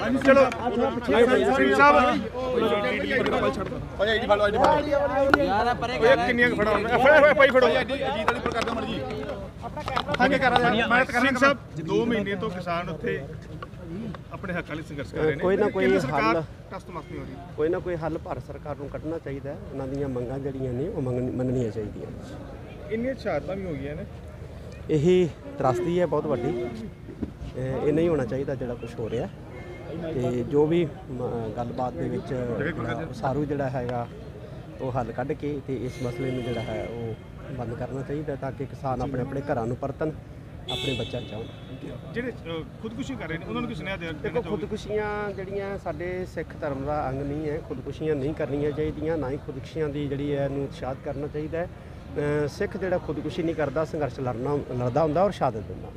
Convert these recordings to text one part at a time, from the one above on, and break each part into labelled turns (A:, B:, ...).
A: चलो सिंह साहब किन्नियां फड़ो भाई फड़ो सिंह साहब 2 महीने तो किसान उत्थे अपने हक लिए संघर्ष कर रहे हैं।
B: कोई ना कोई हल
A: कोई
B: ना कोई हल भारत सरकार को कढ़ना चाहिए। उन्होंने मंगां जड़ियां ने वो मननियां चाहिए।
A: इन्नियां शहादतां भी हो गई ने,
B: यही त्रासदी है बहुत वड्डी। ये नहीं होना चाहिए जिहड़ा कुछ हो रहा है। जो भी गलबात दे विच सारू जिहड़ा हैगा वो हल कढ़ के ते इस मसले में जिहड़ा है वो बंद करना चाहिए ताकि किसान अपने अपने घरां नूं परतन, अपने बच्चा चाहन।
A: ਜਿਹੜੇ ਖੁਦਕੁਸ਼ੀ ਕਰ ਰਹੇ ਨੇ ਉਹਨਾਂ ਨੂੰ ਕਿਸ ਨੇ
B: देखो खुदकुशियां ਜਿਹੜੀਆਂ ਸਾਡੇ ਸਿੱਖ ਧਰਮ ਦਾ ਅੰਗ ਨਹੀਂ ਹੈ। खुदकुशियां नहीं करनियां चाहिए, ना ही खुदकुशियां ਦੀ ਜਿਹੜੀ ਹੈ ਨੂੰ ਉਤਸ਼ਾਹਿਤ ਕਰਨਾ ਚਾਹੀਦਾ ਹੈ। सिख ਜਿਹੜਾ खुदकुशी नहीं करता संघर्ष लड़दा ਹੁੰਦਾ और शहादत ਦਿੰਦਾ।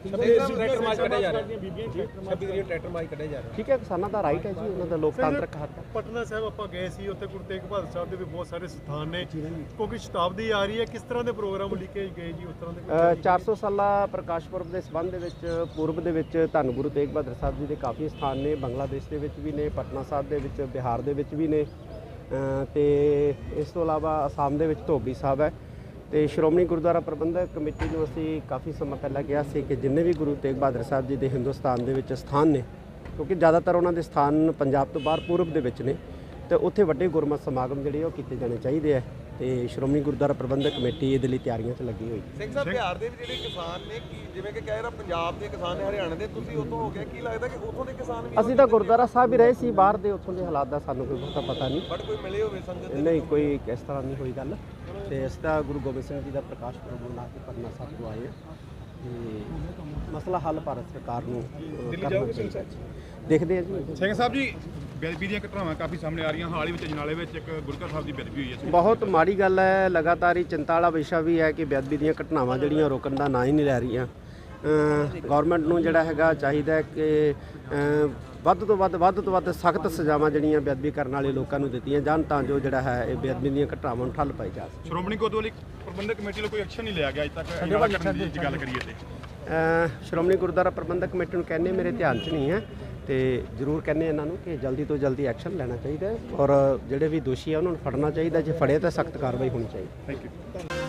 B: ठीक है, किसानों का राइट है जी, उन्होंने लोकतांत्रिक हक है।
C: पटना साहब ਆਪਾਂ ਗਏ ਸੀ, ਉੱਥੇ ਗੁਰੂ ਤੇਗ ਬਹਾਦਰ ਸਾਹਿਬ ਦੇ ਵੀ ਬਹੁਤ ਸਾਰੇ ਸਥਾਨ ਨੇ, ਕਿਉਂਕਿ ਸ਼ਤਾਬਦੀ ਆ ਰਹੀ ਹੈ। ਕਿਸ ਤਰ੍ਹਾਂ ਦੇ ਪ੍ਰੋਗਰਾਮ ਲਿਖੇ ਗਏ ਜੀ ਉਸ ਤਰ੍ਹਾਂ ਦੇ?
B: 400 ਸਾਲਾ ਪ੍ਰਕਾਸ਼ ਪੁਰਬ ਦੇ ਸੰਬੰਧ ਦੇ ਵਿੱਚ ਪੂਰਬ ਦੇ ਵਿੱਚ ਧੰਨ ਗੁਰੂ ਤੇਗ ਬਹਾਦਰ ਸਾਹਿਬ ਜੀ ਦੇ ਕਾਫੀ ਸਥਾਨ ਨੇ। ਬੰਗਲਾਦੇਸ਼ ਦੇ ਵਿੱਚ ਵੀ ਨੇ, ਪਟਨਾ ਸਾਹਿਬ ਦੇ ਵਿੱਚ, ਬਿਹਾਰ ਦੇ ਵਿੱਚ ਵੀ ਨੇ, ਤੇ ਇਸ ਤੋਂ ਇਲਾਵਾ ਅਸਾਮ ਦੇ ਵਿੱਚ ਧੋਬੀ ਸਾਹਿਬ ਹੈ। ਤੇ ਸ਼੍ਰੋਮਣੀ ਗੁਰਦੁਆਰਾ ਪ੍ਰਬੰਧਕ ਕਮੇਟੀ ਨੂੰ ਅਸੀਂ ਕਾਫੀ ਸਮਾਂ ਪਹਿਲਾਂ ਕਿਹਾ ਸੀ ਕਿ ਜਿੰਨੇ ਵੀ ਗੁਰੂ ਤੇਗ ਬਹਾਦਰ ਸਾਹਿਬ ਜੀ ਦੇ ਹਿੰਦੁਸਤਾਨ ਦੇ ਵਿੱਚ ਸਥਾਨ ਨੇ, ਕਿਉਂਕਿ ਜ਼ਿਆਦਾਤਰ ਉਹਨਾਂ ਦੇ ਸਥਾਨ ਪੰਜਾਬ ਤੋਂ ਬਾਹਰ ਪੂਰਬ ਦੇ ਵਿੱਚ ਨੇ, ਤੇ ਉੱਥੇ ਵੱਡੇ ਗੁਰਮਤ ਸਮਾਗਮ ਜਿਹੜੇ ਉਹ ਕੀਤੇ ਜਾਣੇ ਚਾਹੀਦੇ ਆ। ਤੇ ਸ਼੍ਰੋਮਣੀ ਗੁਰਦੁਆਰਾ ਪ੍ਰਬੰਧਕ ਕਮੇਟੀ ਇਹਦੇ ਲਈ ਤਿਆਰੀਆਂ 'ਚ ਲੱਗੀ ਹੋਈ।
D: ਸਿੰਘ ਸਾਹਿਬ, ਬਿਹਾਰ ਦੇ ਵੀ ਜਿਹੜੇ ਕਿਸਾਨ ਨੇ, ਜਿਵੇਂ ਕਿ ਕਹਿ ਰਿਹਾ ਪੰਜਾਬ ਦੇ ਕਿਸਾਨ ਨੇ, ਹਰਿਆਣਾ ਦੇ, ਤੁਸੀਂ ਉੱਥੋਂ ਹੋ ਗਿਆ, ਕੀ ਲੱਗਦਾ ਕਿ ਉੱਥੋਂ ਦੇ ਕਿਸਾਨ ਵੀ?
B: ਅਸੀਂ ਤਾਂ ਗੁਰਦੁਆਰਾ ਸਾਹਿਬ ਹੀ ਰਹੇ ਸੀ, ਬਾਹਰ ਦੇ ਉੱਥੋਂ ਦੇ ਹਾਲਾਤ ਦਾ ਸਾਨੂੰ ਕੋਈ ਬਹੁਤਾ ਪਤਾ ਨਹੀਂ।
D: ਬਟ ਕੋਈ ਮਿਲੇ ਹੋਵੇ ਸੰਗਤ?
B: ਨਹੀਂ, ਕੋਈ ਇਸ ਤਰ੍ਹਾਂ ਨਹੀਂ ਹੋਈ ਗੱਲ। ਤੇ ਇਸ ਦਾ ਗੁਰੂ ਗੋਬਿੰਦ ਸਿੰਘ ਜੀ ਦਾ ਪ੍ਰਕਾਸ਼ ਪੁਰਬ ਮਨਾ ਕੇ ਪਟਨਾ ਸਾਹਿਬ ਤੋਂ ਆਏ ਆ। ਤੇ ਮਸਲਾ ਹੱਲ ਭਾਰਤ ਸਰਕਾਰ ਨੂੰ ਕਰਨਾ ਚਾਹੀਦਾ। ਦੇਖਦੇ ਆ ਜੀ।
A: ਸਿੰਘ ਸਾਹਿਬ ਜੀ, ਬੇਅਦਬੀ ਦੀਆਂ ਘਟਨਾਵਾਂ ਕਾਫੀ ਸਾਹਮਣੇ ਆ ਰਹੀਆਂ। ਹਾਲ ਹੀ ਵਿੱਚ ਅਜਨਾਲੇ ਵਿੱਚ ਇੱਕ ਗੁਰਕਾ ਸਾਹਿਬ ਦੀ ਬੇਅਦਬੀ ਹੋਈ ਹੈ।
B: ਬਹੁਤ ਮਾੜੀ ਗੱਲ ਹੈ। ਲਗਾਤਾਰ ਹੀ ਚਿੰਤਾ ਵਾਲਾ ਵਿਸ਼ਾ ਵੀ ਹੈ ਕਿ ਬੇਅਦਬੀ ਦੀਆਂ ਘਟਨਾਵਾਂ ਜਿਹੜੀਆਂ ਰੋਕਣ ਦਾ ਨਾਂ ਹੀ ਨਹੀਂ ਲੈ ਰਹੀਆਂ। ਗੌਰਮੈਂਟ ਨੂੰ ਜਿਹੜਾ ਹੈਗਾ ਚਾਹੀਦਾ ਕਿ ਵੱਧ ਤੋਂ ਵੱਧ ਸਖਤ ਸਜ਼ਾਵਾਂ ਜਿਹੜੀਆਂ ਬੇਅਦਬੀ ਕਰਨ ਵਾਲੇ ਲੋਕਾਂ ਨੂੰ ਦਿੱਤੀਆਂ ਜਾਣ, ਤਾਂ ਜੋ ਜਿਹੜਾ ਹੈ ਇਹ ਬੇਅਦਬੀ ਦੀਆਂ ਘਟਨਾਵਾਂ ਨੂੰ ਠੱਲ ਪਾਈ ਜਾ ਸਕੇ।
A: ਸ਼੍ਰੋਮਣੀ ਗੁਰਦੁਆਰਾ ਪ੍ਰਬੰਧਕ ਕਮੇਟੀ ਵੱਲੋਂ ਕੋਈ ਐਕਸ਼ਨ ਨਹੀਂ ਲਿਆ ਗਿਆ ਅਜੇ ਤੱਕ ਦੀ ਗੱਲ ਕਰੀਏ ਤੇ?
B: ਸ਼੍ਰੋਮਣੀ ਗੁਰਦੁਆਰਾ ਪ੍ਰਬੰਧਕ ਕਮੇਟੀ ਨੂੰ ਕਹਿੰਦੇ ਮੇਰੇ ਧਿਆਨ 'ਚ ਨਹੀਂ ਹੈ, ਤੇ ਜ਼ਰੂਰ ਕਹਿੰਦੇ ਇਹਨਾਂ ਨੂੰ ਕਿ ਜਲਦੀ ਤੋਂ ਜਲਦੀ ਐਕਸ਼ਨ ਲੈਣਾ ਚਾਹੀਦਾ ਹੈ ਔਰ ਜਿਹੜੇ ਵੀ ਦੋਸ਼ੀ ਆ ਉਹਨਾਂ ਨੂੰ ਫੜਨਾ ਚਾਹੀਦਾ। ਜੇ ਫੜੇ ਤਾਂ ਸਖਤ ਕਾਰਵਾਈ ਹੋਣੀ ਚਾਹੀਦੀ।
A: Thank you.